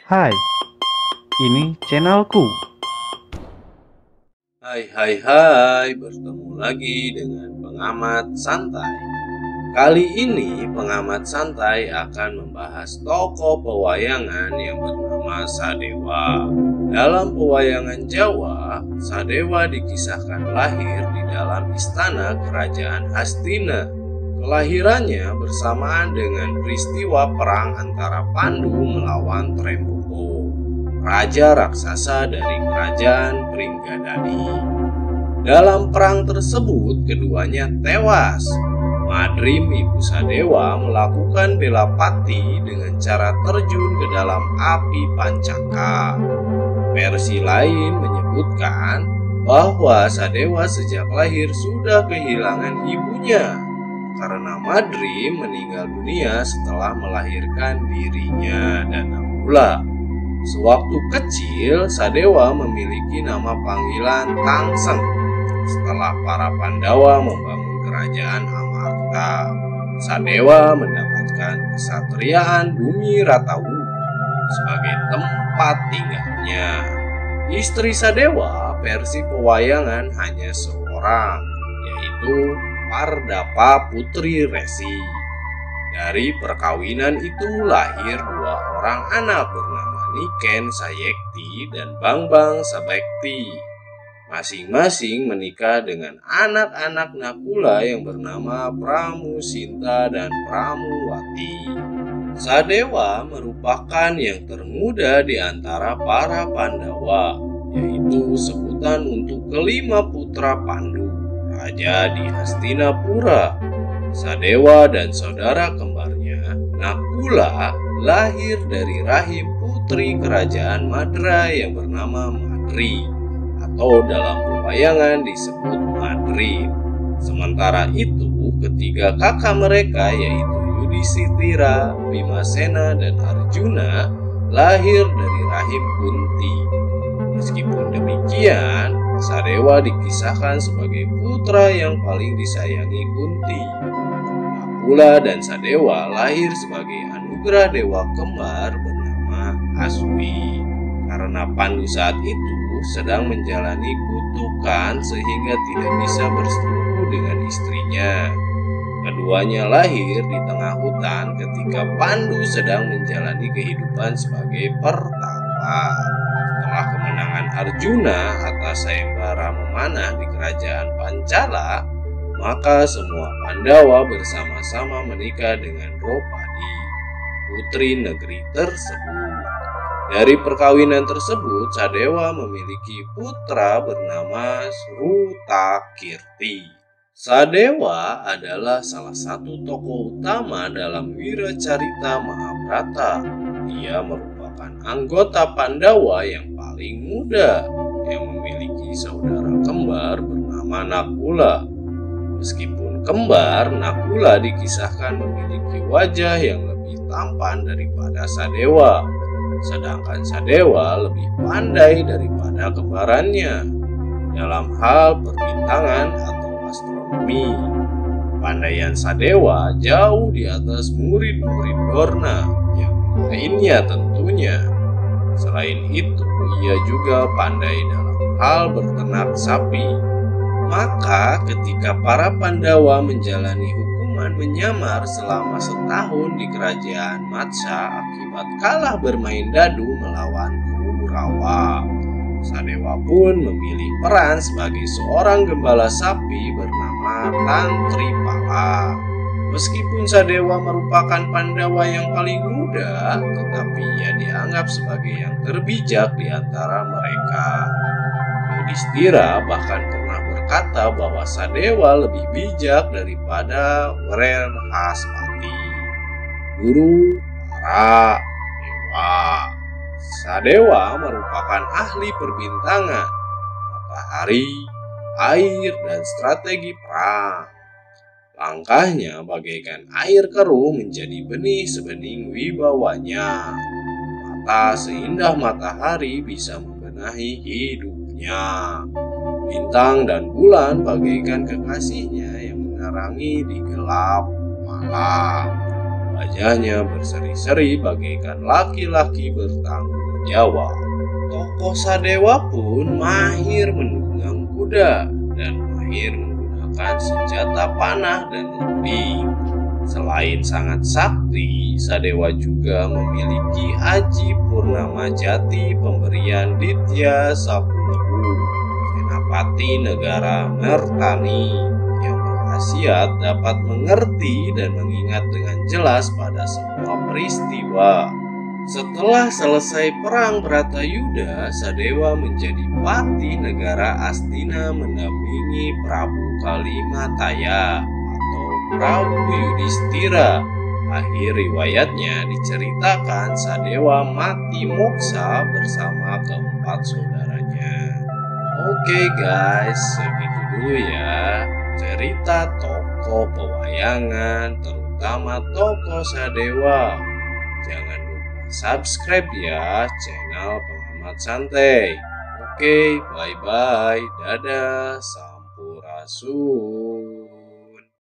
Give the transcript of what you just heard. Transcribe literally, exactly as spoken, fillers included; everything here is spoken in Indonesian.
Hai, ini channelku. Hai hai hai, bertemu lagi dengan pengamat santai. Kali ini pengamat santai akan membahas tokoh pewayangan yang bernama Sadewa. Dalam pewayangan Jawa, Sadewa dikisahkan lahir di dalam istana kerajaan Hastina. Kelahirannya bersamaan dengan peristiwa perang antara Pandu melawan Tremboko, raja raksasa dari kerajaan Pringgadani. Dalam perang tersebut keduanya tewas. Madrim ibu Sadewa melakukan bela pati dengan cara terjun ke dalam api pancaka. Versi lain menyebutkan bahwa Sadewa sejak lahir sudah kehilangan ibunya karena Madrim meninggal dunia setelah melahirkan dirinya dan Nakula. Sewaktu kecil, Sadewa memiliki nama panggilan Tangseng setelah para Pandawa membangun kerajaan Amarta. Sadewa mendapatkan kesatriaan Bumi Ratawu sebagai tempat tinggalnya. Istri Sadewa versi pewayangan hanya seorang, yaitu Pardapa Putri Resi. Dari perkawinan itu lahir dua orang anak bernama Niken Sayekti dan Bangbang Sabekti. Masing-masing menikah dengan anak-anak Nakula yang bernama Pramusinta dan Pramuwati. Sadewa merupakan yang termuda di antara para Pandawa, yaitu sebutan untuk kelima putra Pandu, raja di Hastinapura. Sadewa dan saudara kembarnya Nakula lahir dari rahim putri kerajaan Madra yang bernama Madri, atau dalam pewayangan disebut Madrid. Sementara itu, ketiga kakak mereka yaitu Yudhistira, Bimasena, dan Arjuna lahir dari rahim Kunti. Meskipun demikian, Sadewa dikisahkan sebagai putra yang paling disayangi Kunti. Nakula dan Sadewa lahir sebagai anugerah dewa kembar bernama Aswi. Karena Pandu saat itu sedang menjalani kutukan sehingga tidak bisa bersetubuh dengan istrinya. Keduanya lahir di tengah hutan ketika Pandu sedang menjalani kehidupan sebagai pertapa. Setelah kemenangan Arjuna atas Sayembara memanah di kerajaan Pancala, maka semua Pandawa bersama-sama menikah dengan Dropadi, putri negeri tersebut. Dari perkawinan tersebut, Sadewa memiliki putra bernama Srutakirti. Sadewa adalah salah satu tokoh utama dalam Wiracarita Mahabharata. Ia merupakan anggota Pandawa yang paling muda yang memiliki saudara kembar bernama Nakula. Meskipun kembar, Nakula dikisahkan memiliki wajah yang lebih tampan daripada Sadewa, sedangkan Sadewa lebih pandai daripada kembarannya dalam hal perbintangan atau astronomi. Kepandaian Sadewa jauh di atas murid-murid Dorna yang lainnya tentunya. Selain itu, ia juga pandai dalam hal berternak sapi. Maka ketika para Pandawa menjalani hukuman menyamar selama setahun di kerajaan Matsya akibat kalah bermain dadu melawan Kurawa, Sadewa pun memilih peran sebagai seorang gembala sapi bernama Tantripala. Meskipun Sadewa merupakan Pandawa yang paling muda, tetapi ia dianggap sebagai yang terbijak di antara mereka. Yudhistira bahkan pernah berkata bahwa Sadewa lebih bijak daripada Wrehasapati, guru para dewa. Sadewa merupakan ahli perbintangan, matahari, air, dan strategi perang. Langkahnya bagaikan air keruh menjadi benih sebening wibawanya. Mata seindah matahari bisa membenahi hidupnya. Bintang dan bulan bagaikan kekasihnya yang menerangi di gelap malam. Wajahnya berseri-seri bagaikan laki-laki bertanggung jawab. Tokoh Sadewa pun mahir menunggang kuda dan mahir menggunakan senjata panah dan lembing. Selain sangat sakti, Sadewa juga memiliki Aji Purnama Jati pemberian Ditya Sapulehu, senapati negara Mertani yang berkhasiat dapat mengerti dan mengingat dengan jelas pada semua peristiwa. Setelah selesai perang Bratayuda, Sadewa menjadi pati negara Astina mendampingi Prabu Kalimataya atau Prabu Yudhistira. Akhir riwayatnya diceritakan Sadewa mati moksa bersama keempat saudaranya. Oke guys, segitu dulu ya cerita tokoh pewayangan, terutama tokoh Sadewa. Jangan lupa subscribe ya channel Pengamat Santai. Oke, bye-bye, dadah, sampurasun.